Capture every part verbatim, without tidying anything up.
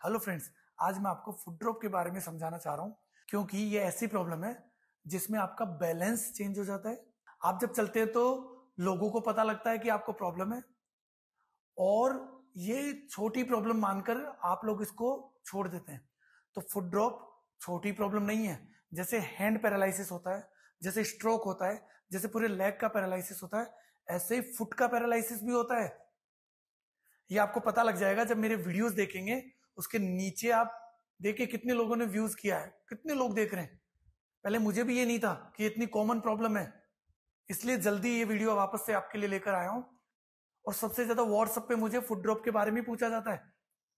Hello friends, आज मैं आपको फुट ड्रॉप के बारे में समझाना चाह रहा हूँ क्योंकि ये ऐसी प्रॉब्लम है जिसमें आपका बैलेंस चेंज हो जाता है। आप जब चलते हैं तो लोगों को पता लगता है कि आपको प्रॉब्लम है और ये छोटी प्रॉब्लम मानकर आप लोग इसको छोड़ देते हैं। तो फुट ड्रॉप छोटी प्रॉब्लम नहीं है। जैसे हैंड पैरालिसिस होता है, जैसे स्ट्रोक होता है, जैसे पूरे लेग का पैरालिसिस होता है, ऐसे ही फुट का पैरालिसिस भी होता है। ये आपको पता लग जाएगा जब मेरे वीडियोस देखेंगे। उसके नीचे आप देखिए कितने लोगों ने व्यूज किया है, कितने लोग देख रहे हैं। पहले मुझे भी ये नहीं था कि इतनी कॉमन प्रॉब्लम है, इसलिए जल्दी ये वीडियो वापस से आपके लिए लेकर आया हूं। और सबसे ज्यादा व्हाट्सएप पे मुझे फुट ड्रॉप के बारे में पूछा जाता है।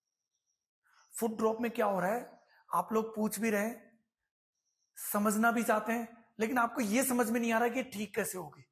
फुट ड्रॉप में क्या हो रहा है आप लोग पूछ भी रहे हैं, समझना भी चाहते हैं, लेकिन आपको ये समझ में नहीं आ रहा कि ठीक कैसे होगी।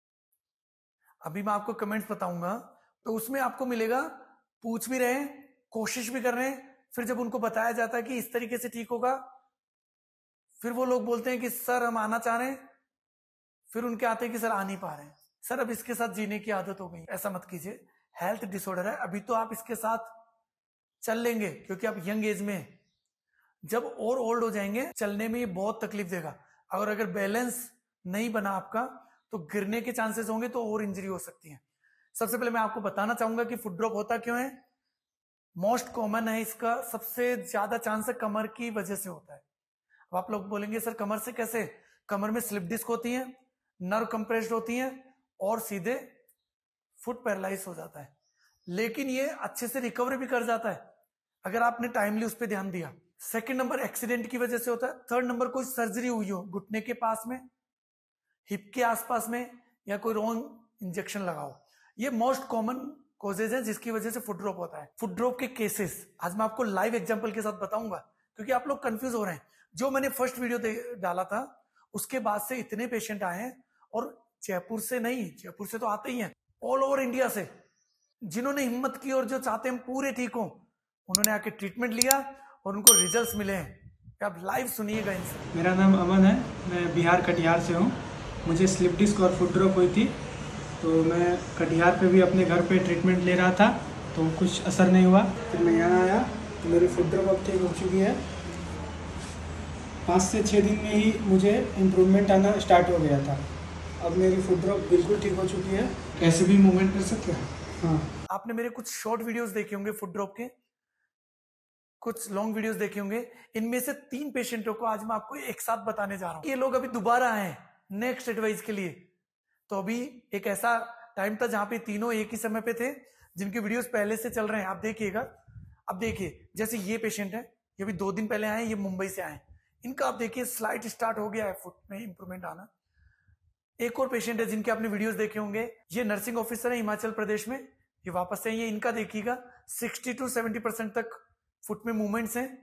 अभी मैं आपको कमेंट्स बताऊंगा तो उसमें आपको मिलेगा, पूछ भी रहे हैं, कोशिश भी कर रहे हैं, फिर जब उनको बताया जाता है कि इस तरीके से ठीक होगा, फिर वो लोग बोलते हैं कि सर हम आना चाह रहे हैं, फिर उनके आते हैं कि सर आ नहीं पा रहे हैं, सर अब इसके साथ जीने की आदत हो गई। ऐसा मत कीजिए, हेल्थ डिसऑर्डर है, अभी तो आप इसके साथ चल लेंगे क्योंकि आप यंग एज में हैं। जब और ओल्ड हो जाएंगे चलने में ये बहुत तकलीफ देगा। और अगर बैलेंस नहीं बना आपका तो गिरने के चांसेस होंगे, तो और इंजरी हो सकती है। सबसे पहले मैं आपको बताना चाहूंगा कि फुट ड्रॉप होता क्यों है। मोस्ट कॉमन है, इसका सबसे ज्यादा चांस है कमर की वजह से होता है। अब आप लोग बोलेंगे सर कमर से कैसे? कमर में स्लिप डिस्क होती है, नर्व कंप्रेस्ड होती है और सीधे फुट पैरालाइज हो जाता है। लेकिन ये अच्छे से रिकवरी भी कर जाता है अगर आपने टाइमली उस पर ध्यान दिया। सेकंड नंबर एक्सीडेंट की वजह से होता है। थर्ड नंबर कोई सर्जरी हुई हो घुटने के पास में, हिप के आसपास में, या कोई रॉन्ग इंजेक्शन लगाओ। ये मोस्ट कॉमन कॉजेज है जिसकी वजह से फुट ड्रॉप होता है। फुट ड्रॉप के केसेस आज मैं आपको लाइव एग्जांपल के साथ बताऊंगा क्योंकि आप लोग कंफ्यूज हो रहे हैं। जो मैंने फर्स्ट वीडियो डाला था उसके बाद से इतने पेशेंट आए हैं, और जयपुर से नहीं, जयपुर से तो आते ही हैं, ऑल ओवर इंडिया से, जिन्होंने हिम्मत की और जो चाहते हैं पूरे ठीक हो, उन्होंने आके ट्रीटमेंट लिया और उनको रिजल्ट्स मिले हैं। आप लाइव सुनिएगा इनसे। मेरा नाम अमन है, मैं बिहार कटिहार से हूँ। मुझे स्लिप डिस्क और फुट ड्रॉप हुई थी, तो मैं कटिहार पे भी अपने घर पे ट्रीटमेंट ले रहा था, तो कुछ असर नहीं हुआ। फिर मैं यहाँ आया तो मेरी फुट ड्रॉप अब ठीक हो चुकी है। पाँच से छः दिन में ही मुझे इम्प्रूवमेंट आना स्टार्ट हो गया था। अब मेरी फुट ड्रॉप बिल्कुल ठीक हो चुकी है, कैसे भी मूवमेंट कर सकते हैं। हाँ, आपने मेरे कुछ शॉर्ट वीडियोस देखे होंगे फुट ड्रॉप के, कुछ लॉन्ग वीडियोस देखे होंगे। इनमें से तीन पेशेंटों को आज मैं आपको एक साथ बताने जा रहा हूँ। ये लोग अभी दोबारा आए हैं नेक्स्ट एडवाइस के लिए। तो अभी एक ऐसा टाइम था जहां पे तीनों एक ही समय पे थे, जिनके वीडियोस पहले से चल रहे हैं, आप देखिएगा। अब देखिए, जैसे ये पेशेंट है, ये भी दो दिन पहले आए, ये मुंबई से आए। इनका आप देखिए स्लाइट स्टार्ट हो गया है फुट में इंप्रूवमेंट आना। एक और पेशेंट है जिनके आपने वीडियोस देखे होंगे, ये नर्सिंग ऑफिसर है हिमाचल प्रदेश में, ये वापस से ये इनका देखिएगा सिक्सटी टू सेवेंटी परसेंट तक फुट में मूवमेंट्स हैं।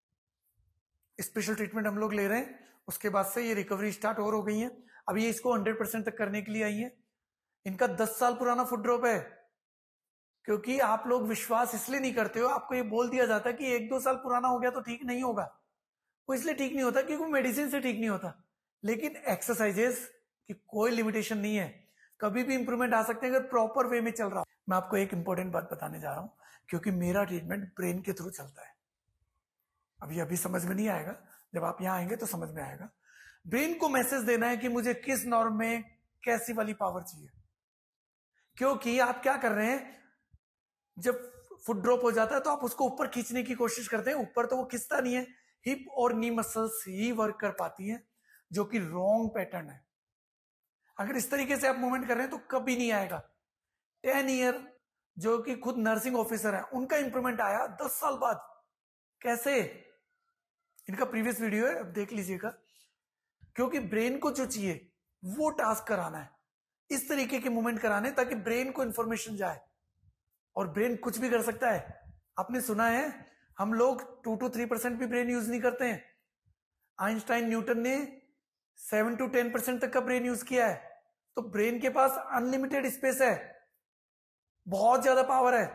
स्पेशल ट्रीटमेंट हम लोग ले रहे हैं, उसके बाद से ये रिकवरी स्टार्ट और हो गई है। अभी ये इसको हंड्रेड परसेंट तक करने के लिए आई है। इनका दस साल पुराना फुट ड्रॉप है। क्योंकि आप लोग विश्वास इसलिए नहीं करते हो, आपको ये बोल दिया जाता है कि एक दो साल पुराना हो गया तो ठीक नहीं होगा। वो इसलिए ठीक नहीं होता क्योंकि मेडिसिन से ठीक नहीं होता। लेकिन एक्सरसाइजेस की कोई लिमिटेशन नहीं है, कभी भी इंप्रूवमेंट आ सकते हैं अगर प्रॉपर वे में चल रहा हो। मैं आपको एक इंपॉर्टेंट बात बताने जा रहा हूं, क्योंकि मेरा ट्रीटमेंट ब्रेन के थ्रू चलता है। अभी अभी समझ में नहीं आएगा, जब आप यहां आएंगे तो समझ में आएगा। ब्रेन को मैसेज देना है कि मुझे किस नॉर्म में कैसी वाली पावर चाहिए। क्योंकि आप क्या कर रहे हैं, जब फुट ड्रॉप हो जाता है तो आप उसको ऊपर खींचने की कोशिश करते हैं। ऊपर तो वो खींचता नहीं है, हिप और नी मसल्स ही वर्क कर पाती हैं, जो कि रॉन्ग पैटर्न है। अगर इस तरीके से आप मूवमेंट कर रहे हैं तो कभी नहीं आएगा। टेन ईयर जो कि खुद नर्सिंग ऑफिसर है, उनका इंप्रूवमेंट आया दस साल बाद। कैसे? इनका प्रीवियस वीडियो है, अब देख लीजिएगा। क्योंकि ब्रेन को जो चाहिए वो टास्क कराना है, इस तरीके के मूवमेंट कराने ताकि ब्रेन को इंफॉर्मेशन जाए। और ब्रेन कुछ भी कर सकता है। आपने सुना है हम लोग टू टू थ्री परसेंट भी ब्रेन यूज नहीं करते हैं। आइंस्टाइन न्यूटन ने सेवन टू टेन परसेंट तक का ब्रेन यूज किया है। तो ब्रेन के पास अनलिमिटेड स्पेस है, बहुत ज्यादा पावर है।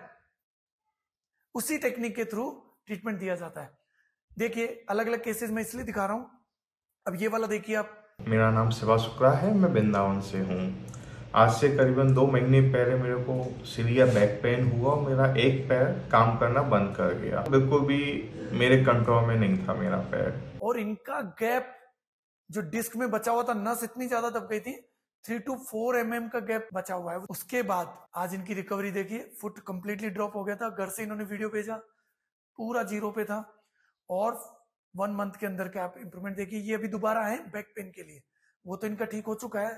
उसी टेक्निक के थ्रू ट्रीटमेंट दिया जाता है। देखिए अलग अलग केसेस में इसलिए दिखा रहा हूं। अब ये वाला देखिए आप। मेरा नाम शिवा शुक्ला है, मैं वृंदावन से हूँ। आज से करीबन दो महीने पहले मेरे को सीवियर बैक पेन हुआ और मेरा एक पैर काम करना बंद कर गया। बिल्कुल भी मेरे कंट्रोल में नहीं था मेरा पैर। और इनका गैप जो डिस्क में बचा हुआ था, नस इतनी ज्यादा दब गई थी, three to four M M का गैप बचा हुआ है। उसके बाद आज इनकी रिकवरी देखिए, फुट कंप्लीटली ड्रॉप हो गया था। घर से इन्होंने वीडियो भेजा, पूरा जीरो पे था, और वन मंथ के अंदर क्या आप इंप्रूवमेंट देखिए। ये अभी दोबारा है बैक पेन के लिए, वो तो इनका ठीक हो चुका है।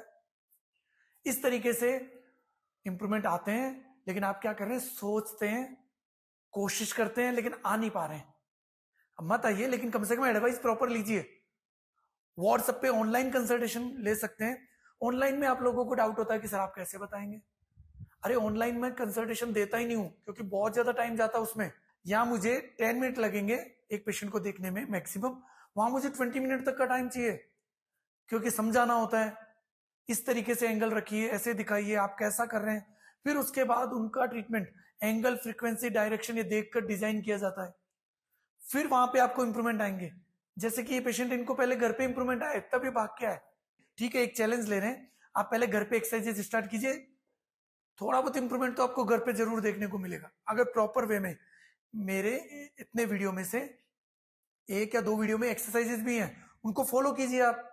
इस तरीके से इंप्रूवमेंट आते हैं, लेकिन आप क्या कर रहे हैं, सोचते हैं, कोशिश करते हैं, लेकिन आ नहीं पा रहे हैं। अब मत आइए, लेकिन कम से कम एडवाइस प्रॉपर लीजिए। व्हाट्सएप पे ऑनलाइन कंसल्टेशन ले सकते हैं। ऑनलाइन में आप लोगों को डाउट होता है कि सर आप कैसे बताएंगे। अरे ऑनलाइन में कंसल्टेशन देता ही नहीं हूं, क्योंकि बहुत ज्यादा टाइम जाता है उसमें। यहां मुझे टेन मिनट लगेंगे एक पेशेंट को देखने में मैक्सिमम, वहां मुझे ट्वेंटी मिनट तक का टाइम चाहिए, क्योंकि समझाना होता है। इस तरीके से एंगल रखिए, ऐसे दिखाइए आप कैसा कर रहे हैं, फिर उसके बाद उनका ट्रीटमेंट एंगल, फ्रीक्वेंसी, डायरेक्शन ये देखकर डिजाइन किया जाता है। फिर वहां पे आपको इंप्रूवमेंट आएंगे। जैसे कि ये पेशेंट, इनको पहले घर पे इंप्रूवमेंट आए, तब ये भाग के आए। ठीक है, एक चैलेंज ले रहे हैं, आप पहले घर पे एक्सरसाइजेज स्टार्ट कीजिए, थोड़ा बहुत इंप्रूवमेंट तो आपको घर पे जरूर देखने को मिलेगा, अगर प्रॉपर वे में। मेरे इतने वीडियो में से एक या दो वीडियो में एक्सरसाइजेज भी हैं, उनको फॉलो कीजिए आप।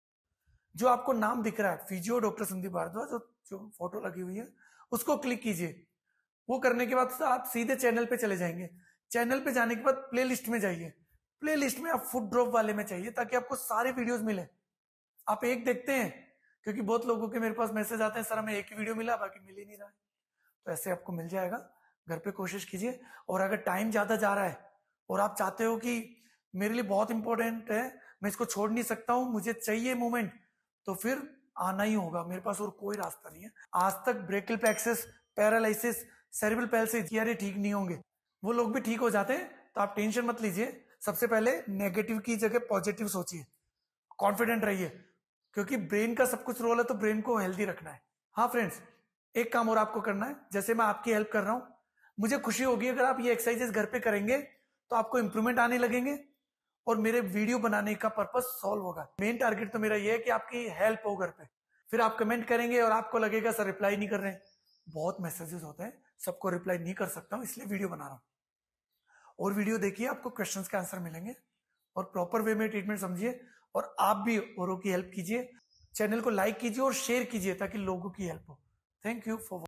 जो आपको नाम दिख रहा है, फिजियो डॉक्टर संदीप भारद्वाज, जो, जो फोटो लगी हुई है, उसको क्लिक कीजिए। वो करने के बाद आप सीधे चैनल पे चले जाएंगे। चैनल पे जाने के बाद प्ले लिस्ट में जाइए। प्ले लिस्ट में आप फुट ड्रॉप वाले में चाहिए, ताकि आपको सारे वीडियोस मिले। आप एक देखते हैं, क्योंकि बहुत लोगों के मेरे पास मैसेज आते हैं, सर हमें एक ही वीडियो मिला, बाकी मिल ही नहीं रहा है। तो ऐसे आपको मिल जाएगा। घर पे कोशिश कीजिए। और अगर टाइम ज्यादा जा रहा है और आप चाहते हो कि मेरे लिए बहुत इंपॉर्टेंट है, मैं इसको छोड़ नहीं सकता हूं, मुझे चाहिए मूवमेंट, तो फिर आना ही होगा। मेरे पास और कोई रास्ता नहीं है। आज तक brachial plexus, paralysis, cerebral palsy ये ठीक नहीं होंगे, वो लोग भी ठीक हो जाते हैं। तो आप टेंशन मत लीजिए। सबसे पहले नेगेटिव की जगह पॉजिटिव सोचिए, कॉन्फिडेंट रहिए, क्योंकि ब्रेन का सब कुछ रोल है, तो ब्रेन को हेल्दी रखना है। हाँ फ्रेंड्स, एक काम और आपको करना है। जैसे मैं आपकी हेल्प कर रहा हूं, मुझे खुशी होगी अगर आप ये एक्सरसाइजेस घर पे करेंगे, तो आपको इंप्रूवमेंट आने लगेंगे और मेरे वीडियो बनाने का पर्पस सॉल्व होगा। मेन टारगेट तो मेरा ये है कि आपकी हेल्प हो घर पे। फिर आप कमेंट करेंगे और आपको लगेगा सर रिप्लाई नहीं कर रहे हैं। बहुत मैसेजेस होते हैं, सबको रिप्लाई नहीं कर सकता हूं, इसलिए वीडियो बना रहा हूं। और वीडियो देखिए, आपको क्वेश्चंस के आंसर मिलेंगे, और प्रॉपर वे में ट्रीटमेंट समझिए, और आप भी औरों की हेल्प कीजिए। चैनल को लाइक कीजिए और शेयर कीजिए, ताकि लोगों की हेल्प हो। Thank you for